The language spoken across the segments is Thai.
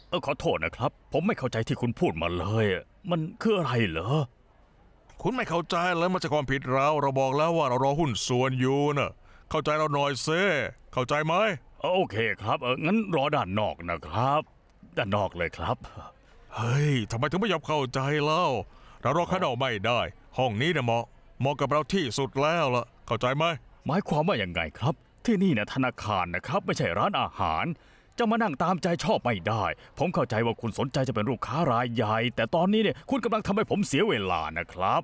ขอโทษนะครับผมไม่เข้าใจที่คุณพูดมาเลยมันคืออะไรเหรอคุณไม่เข้าใจแล้วมันจะความผิดเราบอกแล้วว่าเรารอหุ้นส่วนอยู่นะเข้าใจเราหน่อยเซ่เข้าใจไหมโอเคครับงั้นรอด้านนอกนะครับด้านนอกเลยครับเฮ้ยทำไมถึงไม่ยอมเข้าใจเล่าเรารอข้างนอกไม่ได้ห้องนี้เนี่ยเหมาะกับเราที่สุดแล้วล่ะเข้าใจไหมหมายความว่าอย่างไงครับที่นี่เนี่ยธนาคารนะครับไม่ใช่ร้านอาหารจะมานั่งตามใจชอบไม่ได้ผมเข้าใจว่าคุณสนใจจะเป็นลูกค้ารายใหญ่แต่ตอนนี้เนี่ยคุณกำลังทำให้ผมเสียเวลานะครับ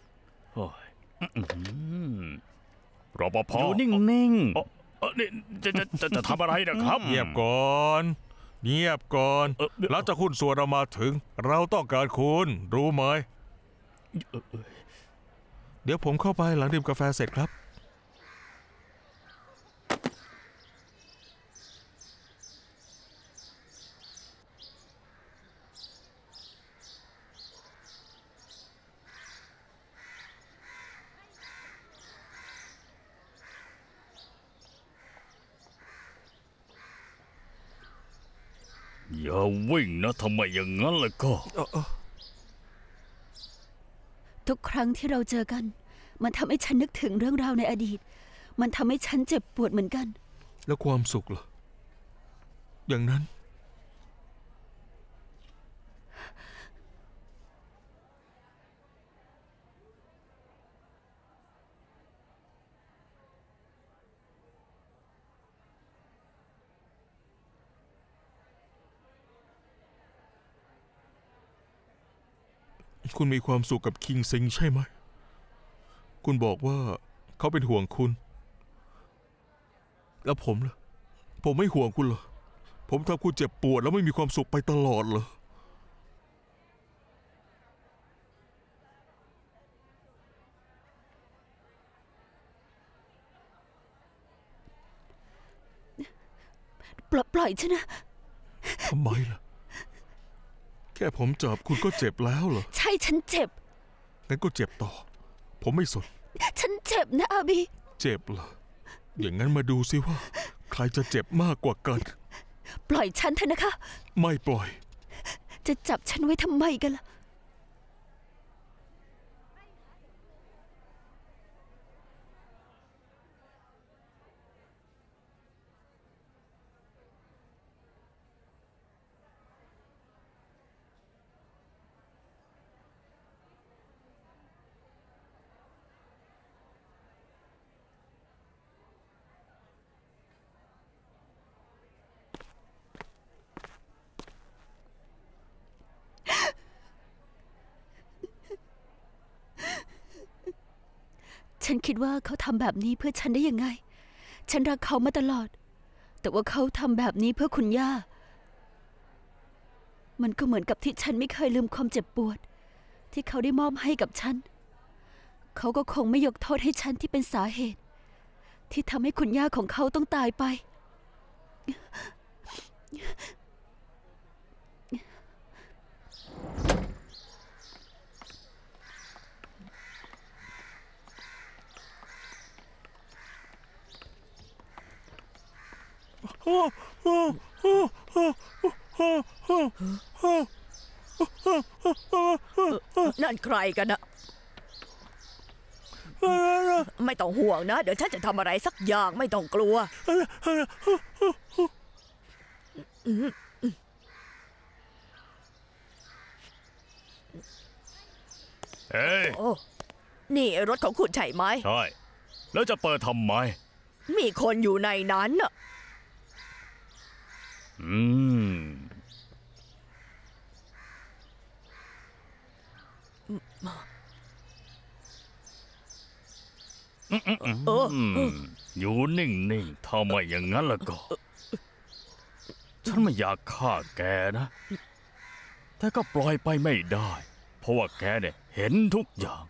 รปภอยู่นิ่งๆนี่จะทำอะไรนะครับเงียบก่อนหลังจากหุ้นส่วนเรามาถึงเราต้องการคุณรู้ไหมเดี๋ยวผมเข้าไปหลังดื่มกาแฟเสร็จครับอย่าวิ่งนะทำไมอย่างนั้นล่ะก็ทุกครั้งที่เราเจอกันมันทำให้ฉันนึกถึงเรื่องราวในอดีตมันทำให้ฉันเจ็บปวดเหมือนกันแล้วความสุขล่ะอย่างนั้นคุณมีความสุขกับคิงซิงใช่ไหมคุณบอกว่าเขาเป็นห่วงคุณแล้วผมล่ะผมไม่ห่วงคุณเหรอผมทำคุณเจ็บปวดแล้วไม่มีความสุขไปตลอดเหรอปล่อยฉันนะทำไมล่ะแค่ผมจับคุณก็เจ็บแล้วเหรอใช่ฉันเจ็บงั้นก็เจ็บต่อผมไม่สนฉันเจ็บนะอาบีเจ็บเหรออย่างนั้นมาดูสิว่าใครจะเจ็บมากกว่ากันปล่อยฉันเถอะนะคะไม่ปล่อยจะจับฉันไว้ทำไมกันล่ะฉันคิดว่าเขาทำแบบนี้เพื่อฉันได้ยังไงฉันรักเขามาตลอดแต่ว่าเขาทำแบบนี้เพื่อคุณย่ามันก็เหมือนกับที่ฉันไม่เคยลืมความเจ็บปวดที่เขาได้มอบให้กับฉันเขาก็คงไม่ยกโทษให้ฉันที่เป็นสาเหตุที่ทำให้คุณย่าของเขาต้องตายไปนั่นใครกันนะไม่ต้องห่วงนะเดี๋ยวฉันจะทำอะไรสักอย่างไม่ต้องกลัวเฮ้ยนี่รถของคุณใช่ไหมใช่แล้วจะเปิดทำไมมีคนอยู่ในนั้นน่ะอยู่นิ่งๆถ้าไม่อย่างนั้นแล้วก็ฉันไม่อยากฆ่าแกนะแต่ก็ปล่อยไปไม่ได้เพราะว่าแกเนี่ยเห็นทุกอย่าง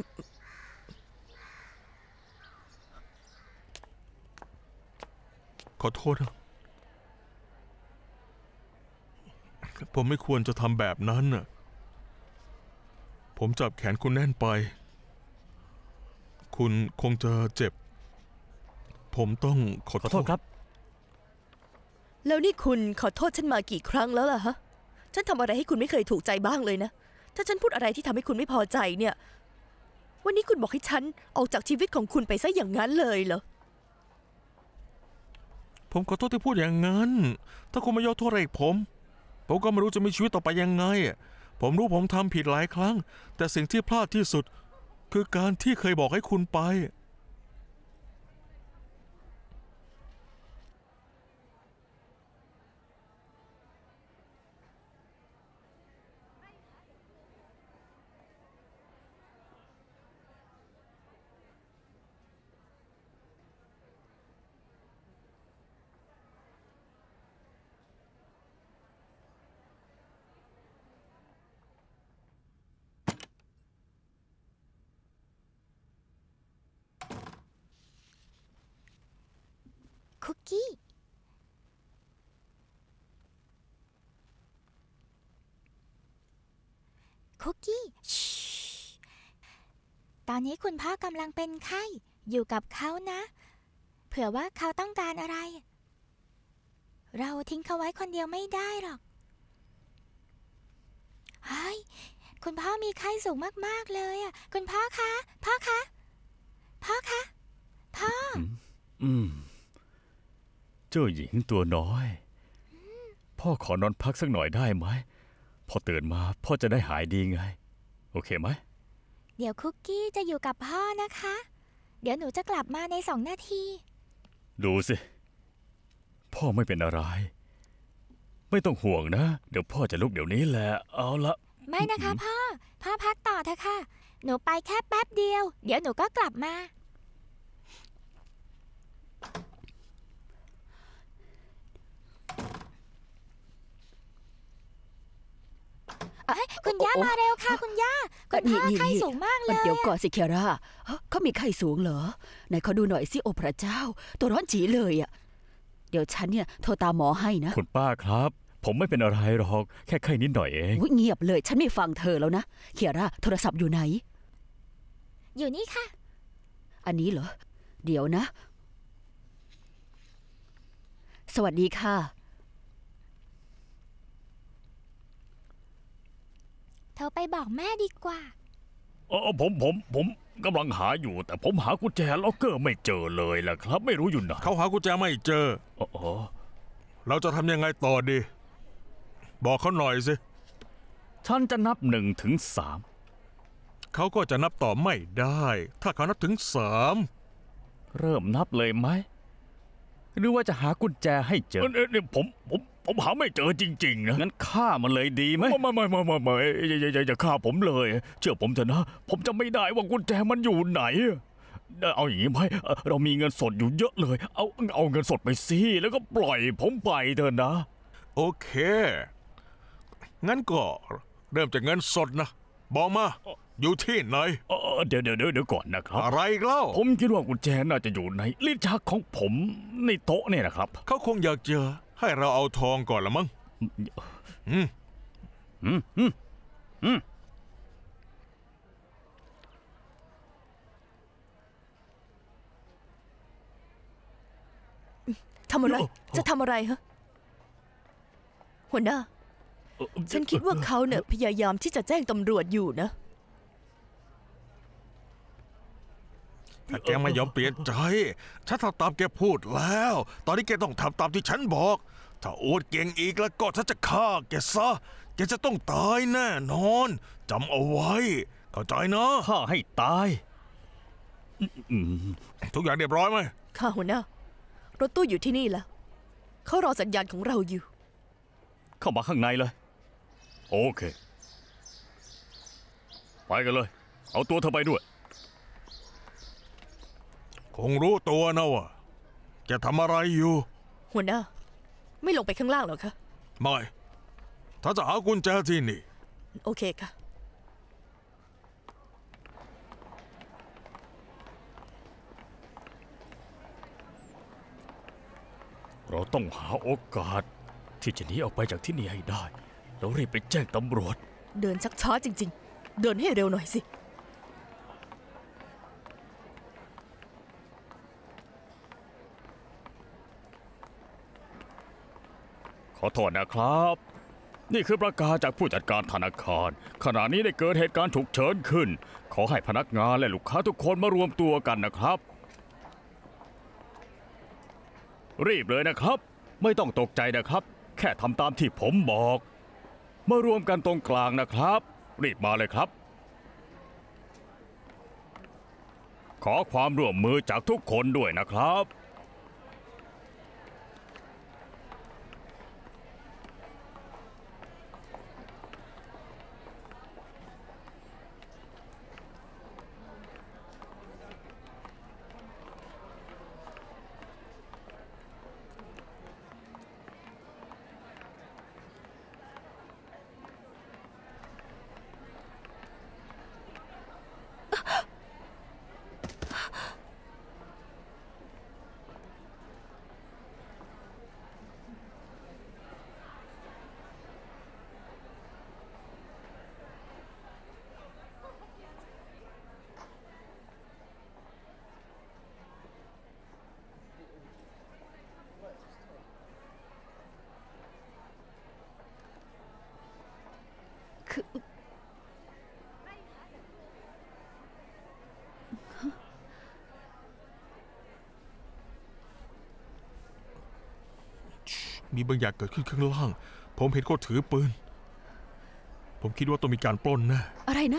ขอโทษนะผมไม่ควรจะทำแบบนั้นน่ะผมจับแขนคุณแน่นไปคุณคงจะเจ็บผมต้องขอโทษครับแล้วนี่คุณขอโทษฉันมากี่ครั้งแล้วล่ะฮะฉันทำอะไรให้คุณไม่เคยถูกใจบ้างเลยนะถ้าฉันพูดอะไรที่ทำให้คุณไม่พอใจเนี่ยวันนี้คุณบอกให้ฉันออกจากชีวิตของคุณไปซะอย่างนั้นเลยเหรอผมขอโทษที่พูดอย่างนั้นถ้าคุณไม่ยกโทษให้ผมก็ไม่รู้จะมีชีวิตต่อไปยังไงผมรู้ผมทำผิดหลายครั้งแต่สิ่งที่พลาดที่สุดคือการที่เคยบอกให้คุณไปคุกกี้ตอนนี้คุณพ่อกำลังเป็นไข้อยู่กับเขานะเผื่อว่าเขาต้องการอะไรเราทิ้งเขาไว้คนเดียวไม่ได้หรอกเฮ้ยคุณพ่อมีไข้สูงมากๆเลยคุณพ่อคะพ่อเจ้าหญิงตัวน้อยพ่อขอนอนพักสักหน่อยได้ไหมพอตื่นมาพ่อจะได้หายดีไงโอเคไหมเดี๋ยวคุกกี้จะอยู่กับพ่อนะคะเดี๋ยวหนูจะกลับมาใน2 นาทีดูสิพ่อไม่เป็นอะไรไม่ต้องห่วงนะเดี๋ยวพ่อจะลุกเดี๋ยวนี้แหละเอาละไม่นะคะพ่อพักต่อเถอะค่ะหนูไปแค่แป๊บเดียวเดี๋ยวหนูก็กลับมาคุณย่ามาเร็วค่ะคุณย่าคุณพ่อไข้สูงมากเลยเดี๋ยวก่อนสิเคียร่าเขามีไข้สูงเหรอไหนเขาดูหน่อยสิโอพระเจ้าตัวร้อนจีเลยเดี๋ยวฉันเนี่ยโทรตามหมอให้นะคุณป้าครับผมไม่เป็นอะไรหรอกแค่ไข้นิดหน่อยเองเงียบเลยฉันไม่ฟังเธอแล้วนะเคียร่าโทรศัพท์อยู่ไหนอยู่นี่ค่ะอันนี้เหรอเดี๋ยวนะสวัสดีค่ะโทรไปบอกแม่ดีกว่าผมกำลังหาอยู่แต่ผมหากุญแจล็อกเกอร์ไม่เจอเลยล่ะครับไม่รู้อยู่ไหนเขาหากุญแจไม่เจอเราจะทำยังไงต่อดีบอกเขาหน่อยสิฉันจะนับ1 ถึง 3 เขาก็จะนับต่อไม่ได้ถ้าเขานับถึง3 เริ่มนับเลยไหมหรือว่าจะหากุญแจให้เจอเนี่ยผมหาไม่เจอจริงๆนะงั้นฆ่ามันเลยดีไหมไม่อย่าฆ่าผมเลยเชื่อผมเถอะนะผมจะไม่ได้ว่ากุญแจมันอยู่ไหนเอาอย่างนี้ไหมเรามีเงินสดอยู่เยอะเลยเอาเงินสดไปสิแล้วก็ปล่อยผมไปเถอะนะโอเคงั้นก็เริ่มจากเงินสดนะบอกมาอยู่ที่ไหนเดี๋ยวก่อนนะครับอะไรเล่าผมคิดว่ากุญแจน่าจะอยู่ในลิ้นชักของผมในโต๊ะเนี่ยนะครับเขาคงอยากเจอให้เราเอาทองก่อนละมั้งทำอะไรจะทำอะไรฮะหัวหน้าฉันคิดว่าเขาเนี่ยพยายามที่จะแจ้งตำรวจอยู่นะถ้าแกไม่ยอมเปลี่ยนใจฉันทำตามแกพูดแล้วตอนนี้แกต้องทำตามที่ฉันบอกถ้าโอ๊ตเก่งอีกแล้วก็ฉันจะฆ่าแกซะแกจะต้องตายแน่นอนจำเอาไว้เข้าใจนะฆ่าให้ตายทุกอย่างเรียบร้อยไหมค่ะหัวหน้ารถตู้อยู่ที่นี่แล้วเขารอสัญญาณของเราอยู่เข้ามาข้างในเลยโอเคไปกันเลยเอาตัวเธอไปด้วยคงรู้ตัวนะว่าจะทำอะไรอยู่หัวหน้าไม่ลงไปข้างล่างหรอคะไม่ถ้าจะหากุญแจที่นี่โอเคค่ะเราต้องหาโอกาสที่จะหนีออกไปจากที่นี่ให้ได้แล้วรีบไปแจ้งตำรวจเดินชักช้าจริงๆเดินให้เร็วหน่อยสิอโทษนะครับ นี่คือประกาศจากผู้จัดการธนาคารขณะนี้ได้เกิดเหตุการณ์ฉุกเฉินขึ้นขอให้พนักงานและลูกค้าทุกคนมารวมตัวกันนะครับรีบเลยนะครับไม่ต้องตกใจนะครับแค่ทำตามที่ผมบอกมารวมกันตรงกลางนะครับรีบมาเลยครับขอความร่วมมือจากทุกคนด้วยนะครับมีบางอย่างเกิดขึ้นข้างล่างผมเห็นเขาถือปืนผมคิดว่าต้องมีการปล้นแน่อะไรนะ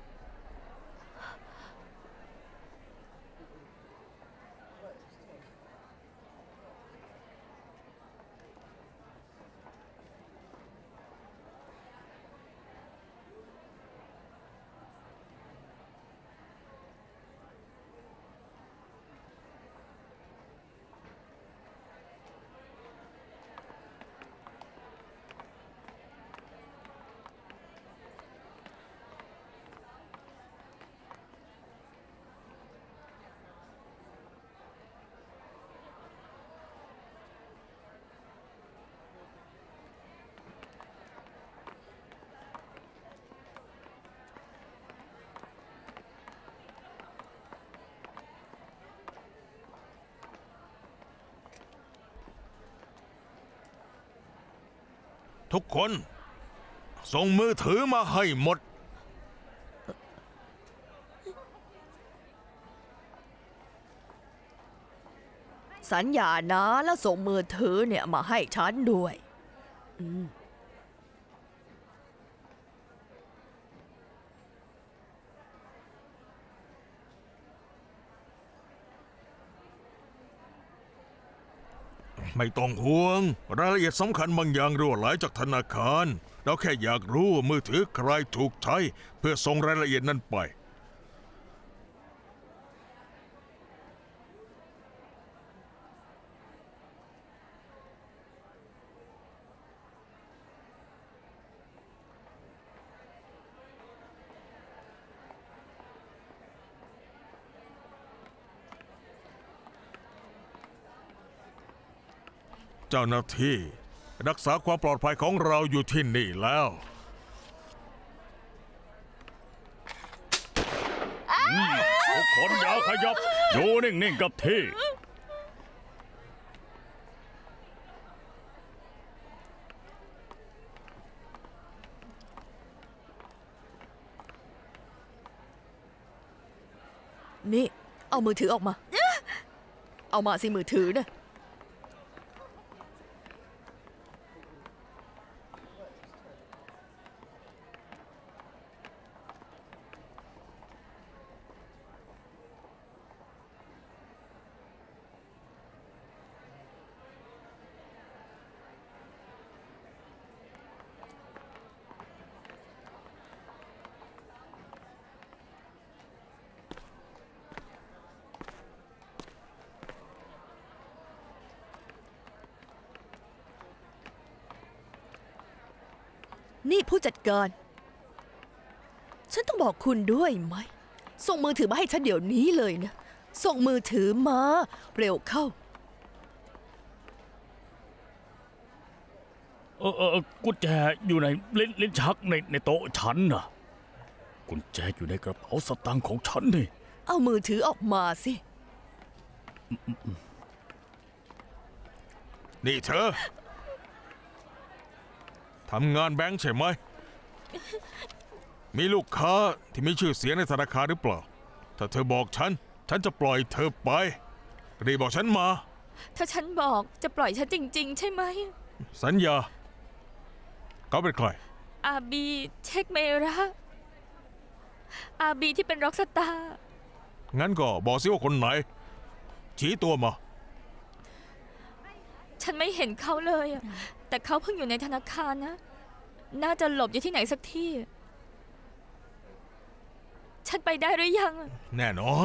ทุกคนส่งมือถือมาให้หมดสัญญานะแล้วส่งมือถือเนี่ยมาให้ฉันด้วยไม่ต้องห่วงรายละเอียดสำคัญบางอย่างรั่วไหลจากธนาคารเราแค่อยากรู้ว่ามือถือใครถูกใช้เพื่อส่งรายละเอียดนั้นไปเจ้าหน้าที่รักษาความปลอดภัยของเราอยู่ที่นี่แล้วทุกคนอย่าขยับอยู่นิ่งๆกับที่นี่เอามือถือออกมาเอามาสิมือถือนะนี่ผู้จัดการฉันต้องบอกคุณด้วยไหมส่งมือถือมาให้ฉันเดี๋ยวนี้เลยนะส่งมือถือมาเร็วเข้ากุญแจอยู่ในลิ้นชักในโต๊ะฉันน่ะกุญแจอยู่ในกระเป๋าสตางค์ของฉันนี่เอามือถือออกมาสินี่เธอทำงานแบงค์ใช่ไหม มีลูกค้าที่มีชื่อเสียงในธนาคารหรือเปล่า ถ้าเธอบอกฉันจะปล่อยเธอไปรีบบอกฉันมาถ้าฉันบอกจะปล่อยฉันจริงๆใช่ไหมสัญญาเขาเป็นใครอาบีเช็คเมระอาบีที่เป็นร็อกสตาร์งั้นก็บอกสิว่าคนไหน ชี้ตัวมาฉันไม่เห็นเขาเลยอะแต่เขาเพิ่งอยู่ในธนาคารนะ น่าจะหลบอยู่ที่ไหนสักที่ ฉันไปได้หรือยังแน่นอน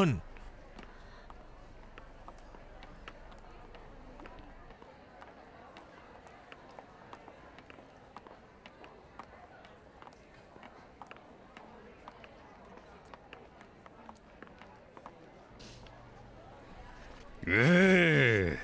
เอ้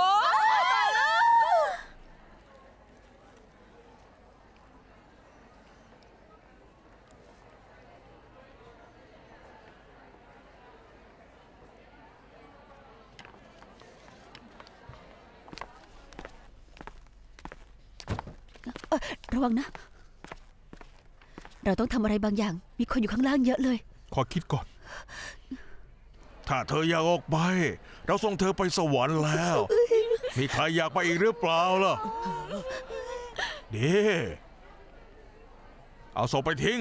ระวังนะ เราต้องทำอะไรบางอย่าง มีคนอยู่ข้างล่างเยอะเลยขอคิดก่อน ถ้าเธออยากออกไป เราส่งเธอไปสวรรค์แล้ว มีใครอยากไปอีกหรือเปล่าล่ะดีเอาศพไปทิ้ง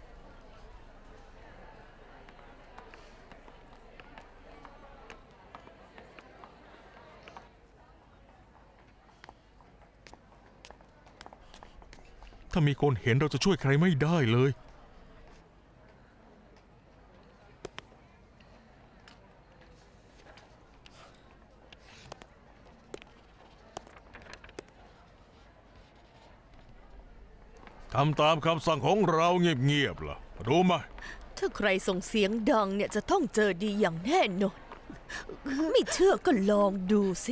ถ้ามีคนเห็นเราจะช่วยใครไม่ได้เลย ทำตามคำสั่งของเราเงียบๆล่ะ รู้ไหมถ้าใครส่งเสียงดังเนี่ยจะต้องเจอดีอย่างแน่นอน ไม่เชื่อก็ลองดูสิ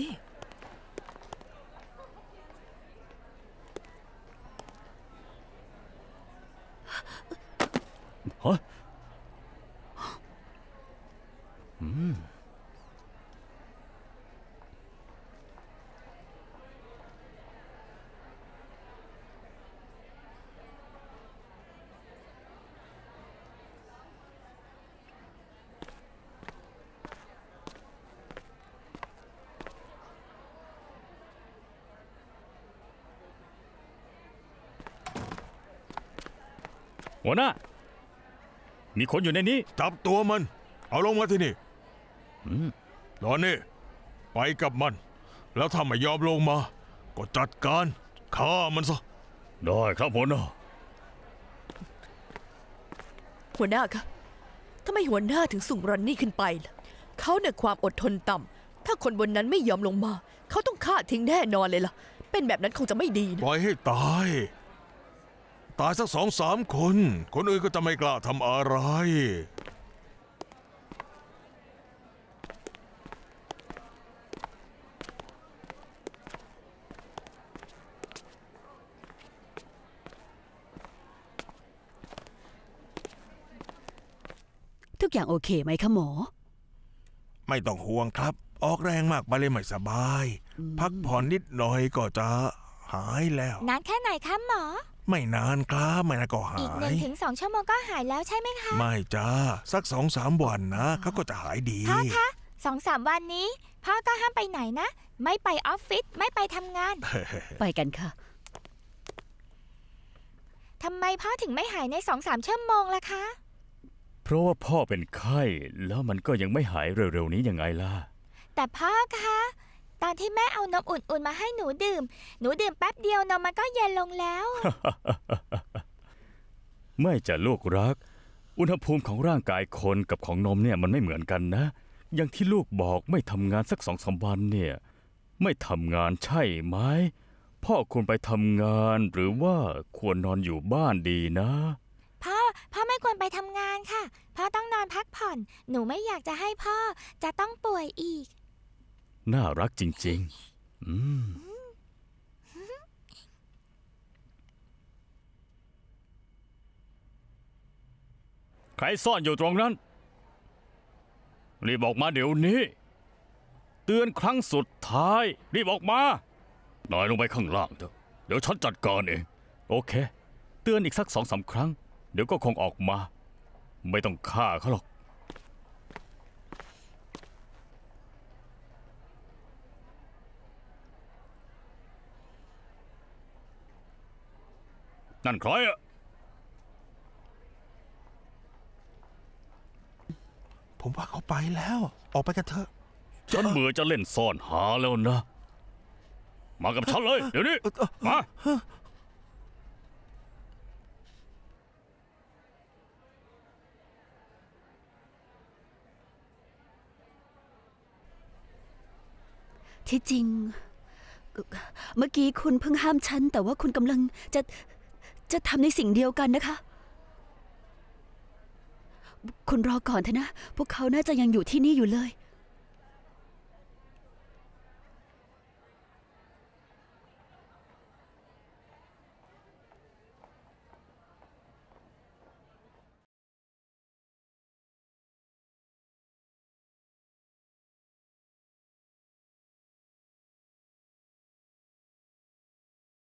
ฮะหัวหน้า มีคนอยู่ในนี้จับตัวมัน เอาลงมาที่นี่ตอนนี้ไปกับมัน แล้วถ้าไม่ยอมลงมา ก็จัดการฆ่ามันซะได้ครับหัวหน้าหัวหน้าคะทำไมหัวหน้าถึงส่งรอนนี่ขึ้นไปล่ะเขาเนี่ยความอดทนต่ำถ้าคนบนนั้นไม่ยอมลงมา เขาต้องฆ่าทิ้งแน่นอนเลยล่ะ เป็นแบบนั้นคงจะไม่ดีนะปล่อยให้ตาย ตายสัก2-3 คน คนอื่นก็จะไม่กล้าทำอะไรทุกอย่างโอเคไหมคะหมอไม่ต้องห่วงครับ ออกแรงมากไปเลยไม่สบาย พักผ่อนนิดหน่อยก็จะหายแล้วนานแค่ไหนคะหมอไม่นานครับไม่นานก็หาอีกย 1-2 ชั่วโมงก็หายแล้วใช่ไหมคะไม่จ้าสัก2-3 วันนะเขาก็จะหายดีพ่อคะ 2-3 วันนี้ พ่อก็ห้ามไปไหนนะ ไม่ไปออฟฟิศไม่ไปทำงานไปกันค่ะทำไมพ่อถึงไม่หายใน 2-3 ชั่วโมงล่ะคะเพราะว่าพ่อเป็นไข้แล้วมันก็ยังไม่หายเร็วๆนี้ยังไงล่ะแต่พ่อคะตอนที่แม่เอานมอุ่นๆมาให้หนูดื่มแป๊บเดียวนมมันก็เย็นลงแล้วไม่จะลูกรัก อุณหภูมิของร่างกายคนกับของนมเนี่ยมันไม่เหมือนกันนะ อย่างที่ลูกบอกไม่ทำงานสัก2-3 วันเนี่ย ไม่ทำงานใช่ไหม พ่อควรไปทำงานหรือว่าควรนอนอยู่บ้านดีนะพ่อไม่ควรไปทำงานค่ะ พ่อต้องนอนพักผ่อน หนูไม่อยากจะให้พ่อจะต้องป่วยอีกน่ารักจริงๆ ใครซ่อนอยู่ตรงนั้น รีบออกมาเดี๋ยวนี้ เตือนครั้งสุดท้าย รีบออกมา นายลงไปข้างล่างเถอะ เดี๋ยวฉันจัดการเองโอเค เตือนอีกสัก2-3 ครั้ง เดี๋ยวก็คงออกมา ไม่ต้องฆ่าเขาหรอก นั่นใครอะผมว่าเขาไปแล้ว ออกไปกันเถอะฉันเบื่อจะเล่นซ่อนหาแล้วนะ มากับฉันเลย เดี๋ยวนี้ มาที่จริง เมื่อกี้คุณเพิ่งห้ามฉัน แต่ว่าคุณกำลังจะทำในสิ่งเดียวกันนะคะ คุณรอก่อนเถอะนะ พวกเขาน่าจะยังอยู่ที่นี่อยู่เลย